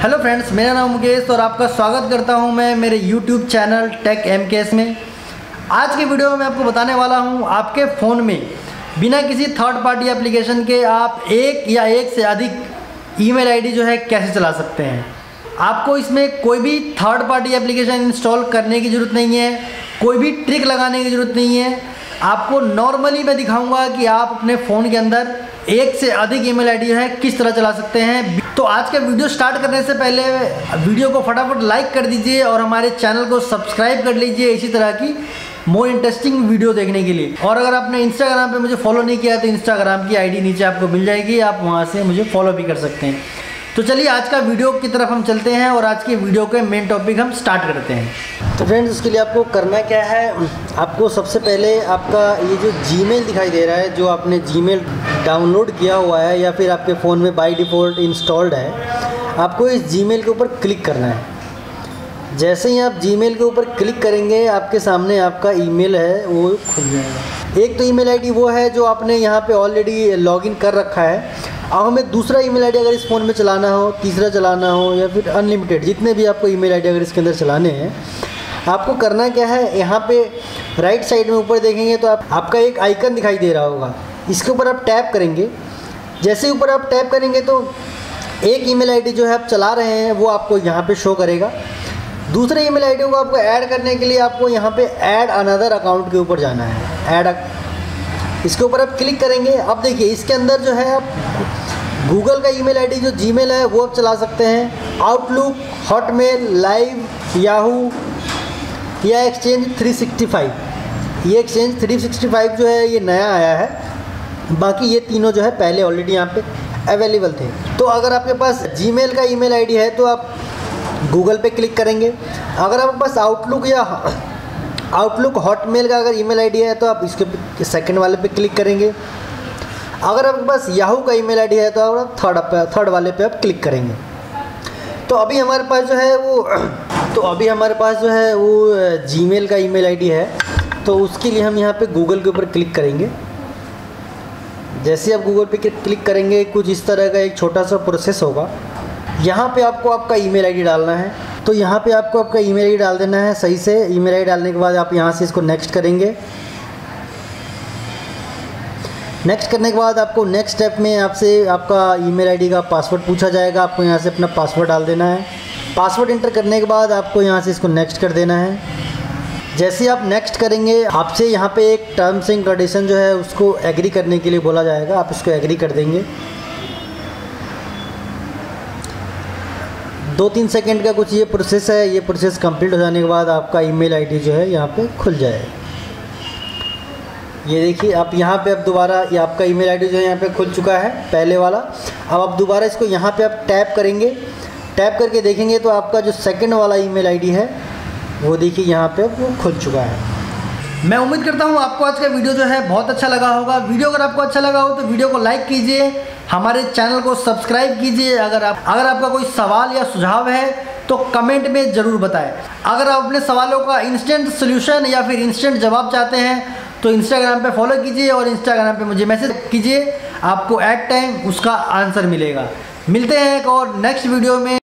Hello friends, मेरा नाम मुकेश और आपका स्वागत करता हूं मैं मेरे यूट्यूब चैनल टेक एमकेएस में। आज की वीडियो में मैं आपको बताने वाला हूं आपके फ़ोन में बिना किसी थर्ड पार्टी एप्लीकेशन के आप एक या एक से अधिक ईमेल आईडी जो है कैसे चला सकते हैं। आपको इसमें कोई भी थर्ड पार्टी एप्लीकेशन इंस्टॉल करने की ज़रूरत नहीं है, कोई भी ट्रिक लगाने की ज़रूरत नहीं है। आपको नॉर्मली मैं दिखाऊंगा कि आप अपने फ़ोन के अंदर एक से अधिक ईमेल आईडी है किस तरह चला सकते हैं। तो आज का वीडियो स्टार्ट करने से पहले वीडियो को फटाफट लाइक कर दीजिए और हमारे चैनल को सब्सक्राइब कर लीजिए इसी तरह की मोर इंटरेस्टिंग वीडियो देखने के लिए। और अगर आपने इंस्टाग्राम पे मुझे फॉलो नहीं किया तो इंस्टाग्राम की आईडी नीचे आपको मिल जाएगी, आप वहाँ से मुझे फॉलो भी कर सकते हैं। तो चलिए आज का वीडियो की तरफ हम चलते हैं और आज के वीडियो के मेन टॉपिक हम स्टार्ट करते हैं। तो फ्रेंड्स, इसके लिए आपको करना क्या है, आपको सबसे पहले आपका ये जो जीमेल दिखाई दे रहा है, जो आपने जीमेल डाउनलोड किया हुआ है या फिर आपके फ़ोन में बाय डिफ़ॉल्ट इंस्टॉल्ड है, आपको इस जीमेल के ऊपर क्लिक करना है। जैसे ही आप जीमेल के ऊपर क्लिक करेंगे आपके सामने आपका ईमेल है वो खुल जाएगा। एक तो ईमेल आईडी वो है जो आपने यहाँ पे ऑलरेडी लॉगिन कर रखा है। अब हमें दूसरा ईमेल आईडी अगर इस फ़ोन में चलाना हो, तीसरा चलाना हो या फिर अनलिमिटेड जितने भी आपको ईमेल आईडी अगर इसके अंदर चलाने हैं, आपको करना क्या है, यहाँ पे राइट साइड में ऊपर देखेंगे तो आपका एक आइकन दिखाई दे रहा होगा। इसके ऊपर आप टैप करेंगे। जैसे ही ऊपर आप टैप करेंगे तो एक ईमेल आईडी जो है आप चला रहे हैं वो आपको यहाँ पे शो करेगा। दूसरे ईमेल आईडी को आपको ऐड करने के लिए आपको यहाँ पे ऐड अनदर अकाउंट के ऊपर जाना है। इसके ऊपर आप क्लिक करेंगे। अब देखिए इसके अंदर जो है आप गूगल का ईमेल आईडी जो जीमेल है वो आप चला सकते हैं, आउटलुक, हॉटमेल, लाइव, याहू या एक्सचेंज 365। ये एक्सचेंज 365 जो है ये नया आया है, बाकी ये तीनों जो है पहले ऑलरेडी यहाँ पे अवेलेबल थे। तो अगर आपके पास जीमेल का ईमेल आईडी है तो आप गूगल पे क्लिक करेंगे। अगर आपके पास आउटलुक हॉटमेल का अगर ईमेल आईडी है तो आप इसके सेकंड वाले पे क्लिक करेंगे। अगर आपके पास याहू का ईमेल आईडी है तो आप थर्ड वाले पे आप क्लिक करेंगे। तो अभी हमारे पास जो है वो जीमेल का ईमेल आईडी है, तो उसके लिए हम यहाँ पे गूगल के ऊपर क्लिक करेंगे। जैसे आप गूगल पे क्लिक करेंगे कुछ इस तरह का एक छोटा सा प्रोसेस होगा। यहाँ पे आपको आपका ईमेल आईडी डालना है। तो यहाँ पे आपको आपका ईमेल आईडी डाल देना है सही से। ईमेल आईडी डालने के बाद आप यहाँ से इसको नेक्स्ट करेंगे। नेक्स्ट करने के बाद आपको नेक्स्ट स्टेप में आपसे आपका ईमेल आईडी का पासवर्ड पूछा जाएगा। आपको यहाँ से अपना पासवर्ड डाल देना है। पासवर्ड इंटर करने के बाद आपको यहाँ से इसको नेक्स्ट कर देना है। जैसे आप नेक्स्ट करेंगे आपसे यहाँ पे एक टर्म्स एंड कंडीशन जो है उसको एग्री करने के लिए बोला जाएगा। आप इसको एग्री कर देंगे। 2-3 सेकंड का कुछ ये प्रोसेस है। ये प्रोसेस कंप्लीट हो जाने के बाद आपका ईमेल आईडी जो है यहाँ पे खुल जाएगा। ये देखिए आप यहाँ पे अब दोबारा ये आपका ईमेल आईडी जो है यहाँ पे खुल चुका है पहले वाला। अब आप दोबारा इसको यहाँ पे आप टैप करेंगे। टैप करके देखेंगे तो आपका जो सेकंड वाला ईमेल आईडी है वो देखिए यहाँ पे वो खुल चुका है। मैं उम्मीद करता हूँ आपको आज का वीडियो जो है बहुत अच्छा लगा होगा। वीडियो अगर आपको अच्छा लगा हो तो वीडियो को लाइक कीजिए, हमारे चैनल को सब्सक्राइब कीजिए। अगर आपका कोई सवाल या सुझाव है तो कमेंट में ज़रूर बताएं। अगर आप अपने सवालों का इंस्टेंट सोल्यूशन या फिर इंस्टेंट जवाब चाहते हैं तो इंस्टाग्राम पे फॉलो कीजिए और इंस्टाग्राम पे मुझे मैसेज कीजिए, आपको एट टाइम उसका आंसर मिलेगा। मिलते हैं एक और नेक्स्ट वीडियो में।